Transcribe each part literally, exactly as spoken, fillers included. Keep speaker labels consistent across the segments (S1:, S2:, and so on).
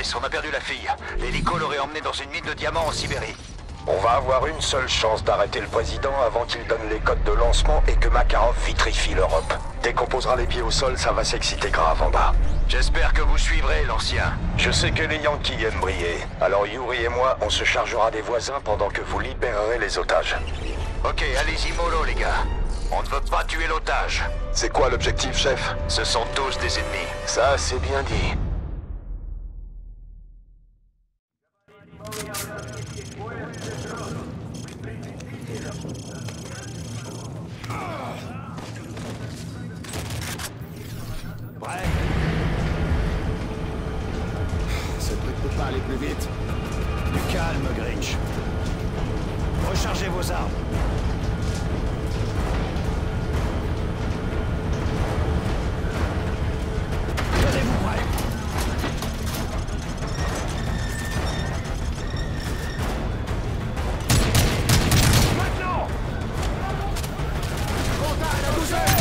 S1: Price, on a perdu la fille. L'hélico l'aurait emmenée dans une mine de diamants en Sibérie.
S2: On va avoir une seule chance d'arrêter le président avant qu'il donne les codes de lancement et que Makarov vitrifie l'Europe. Dès qu'on posera les pieds au sol, ça va s'exciter grave en bas.
S1: J'espère que vous suivrez, l'ancien.
S2: Je sais que les Yankees aiment briller. Alors Yuri et moi, on se chargera des voisins pendant que vous libérerez les otages.
S1: Ok, allez-y mollo, les gars. On ne veut pas tuer l'otage.
S2: C'est quoi l'objectif, chef?
S1: Ce sont tous des ennemis.
S2: Ça, c'est bien dit.
S3: Prêt? Ce truc peut pas aller plus vite. Du calme, Grinch. Rechargez vos armes. Tenez-vous prêts. Maintenant! Contact à douze heures!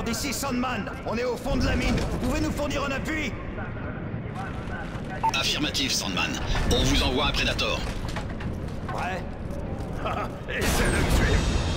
S3: Overlord, ici Sandman. On est au fond de la mine. Vous pouvez nous fournir un appui?
S4: Affirmatif, Sandman. On vous envoie un Predator.
S3: Ouais.
S5: Essaie de me suivre.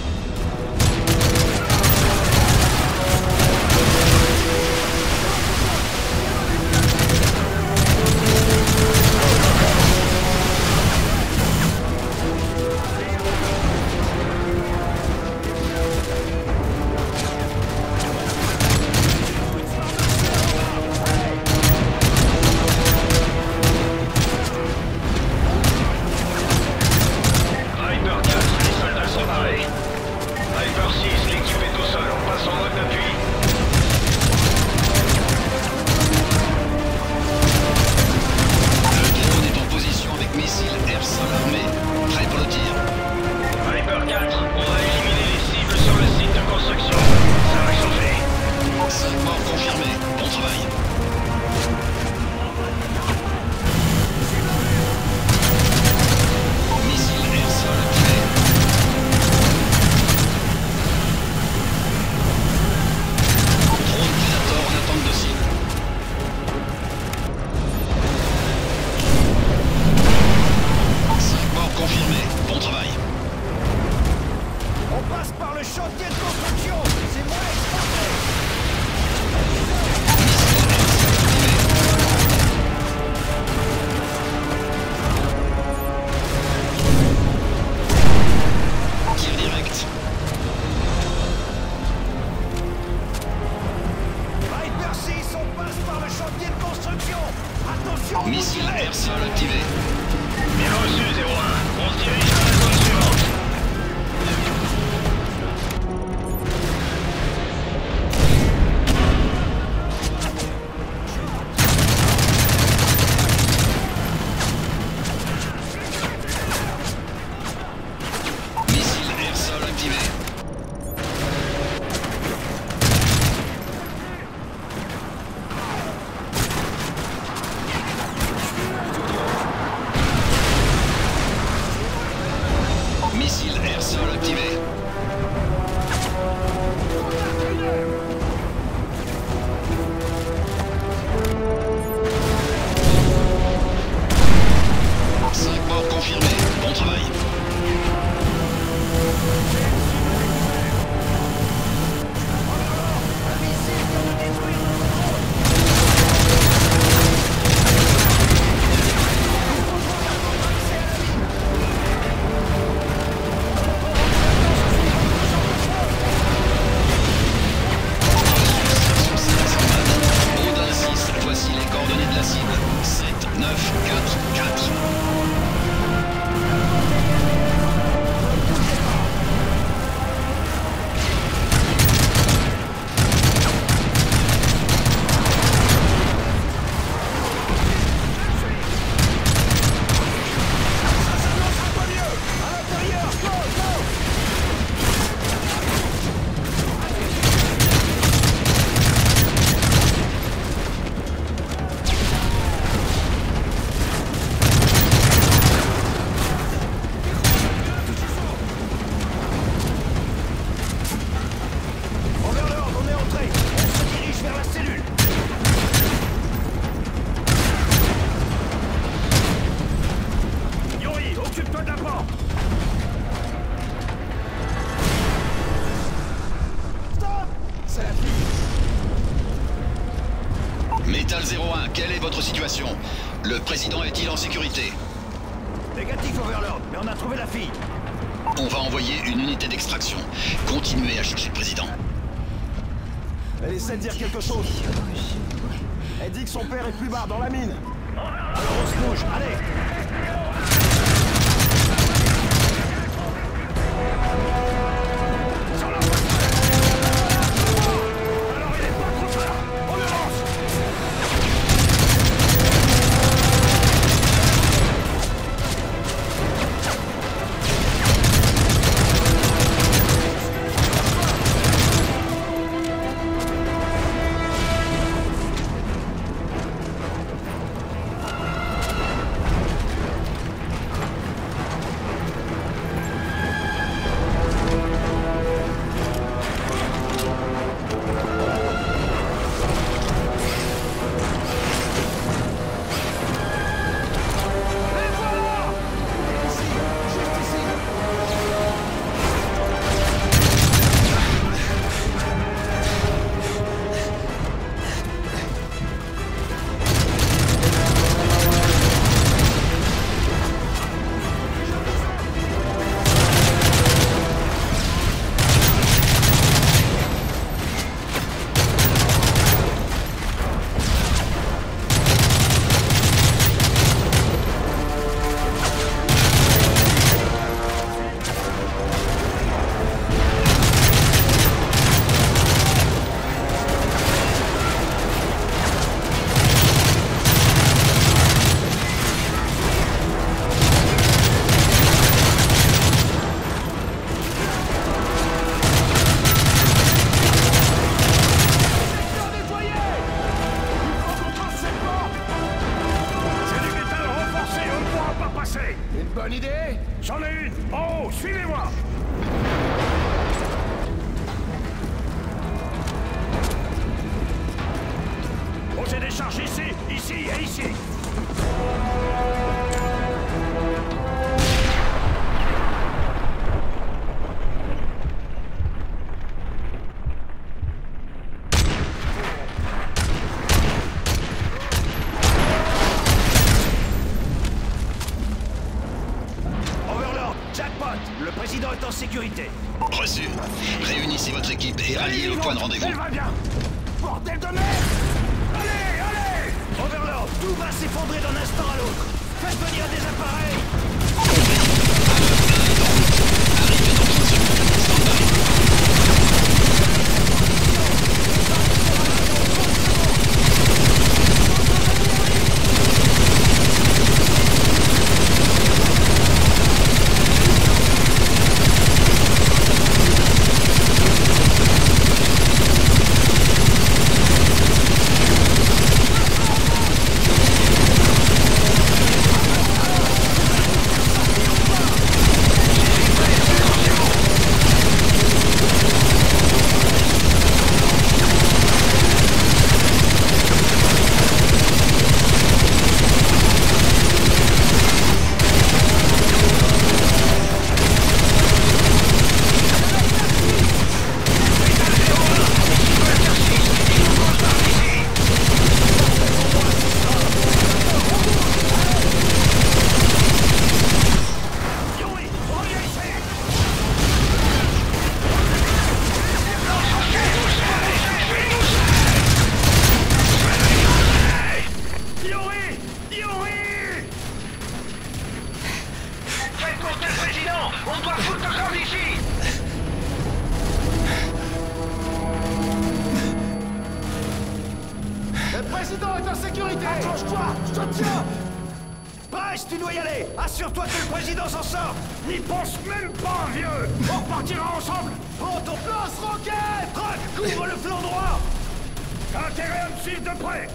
S4: Missile air-sol activé.
S5: Bien reçu, zéro un. On se dirige vers la zone suivante.
S4: Missile air-sol activé. Missile air-sol activé. cinq morts confirmés. Bon travail. Odin six, voici les coordonnées de la cible. sept, neuf, quatre, quatre.
S3: Overlord, on est entré. On se dirige vers la cellule.
S5: Yuri, occupe-toi de la porte.
S3: Stop! C'est la fille.
S4: Métal zéro un, quelle est votre situation? Le président est-il en sécurité?
S3: Négatif, Overlord, mais on a trouvé la fille.
S4: On va envoyer une unité d'extraction. Continuez à chercher le président.
S6: Elle essaie de dire quelque chose. Elle dit que son père est plus bas dans la mine.
S3: Alors on se bouge, allez!
S5: Alors il est pas trop tard. On le lance.
S3: bonne idée?
S5: J'en ai une. En haut, suivez-moi. Posez des charges ici, ici et ici.
S3: Overlord, jackpot, le président est en sécurité.
S4: Reçu. Réunissez votre équipe et ralliez au point de rendez-vous.
S3: Elle va bien. Bordel de merde! Allez, allez! Overlord, tout va s'effondrer d'un instant à l'autre. Faites venir des appareils. Le président est en sécurité! Accroche-toi! Je te tiens! Bryce, tu dois y aller! Assure-toi que le président s'en sort!
S5: N'y pense même pas, vieux! On partira ensemble!
S3: Prends ton lance-roquette! Truck, couvre le flanc droit!
S5: T'as intérêt à me suivre de près!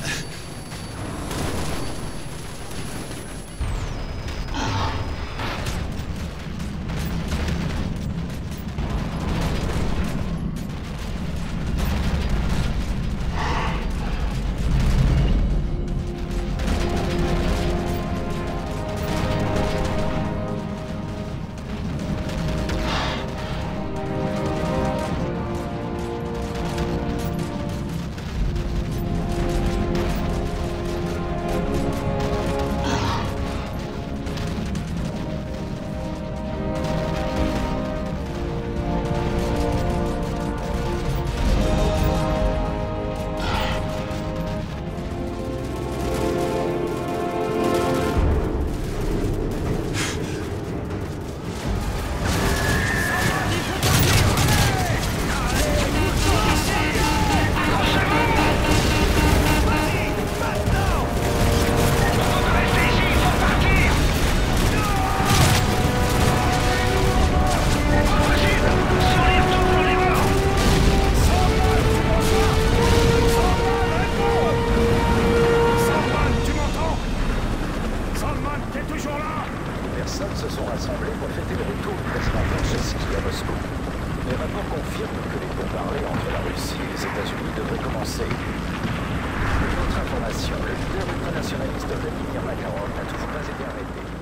S2: Personnes se sont rassemblées pour fêter le retour du président Zelensky à Moscou. Les rapports confirment que les pourparlers entre la Russie et les États-Unis devraient commencer. Une autre information, le leader ultranationaliste Vladimir Makarov n'a toujours pas été arrêté.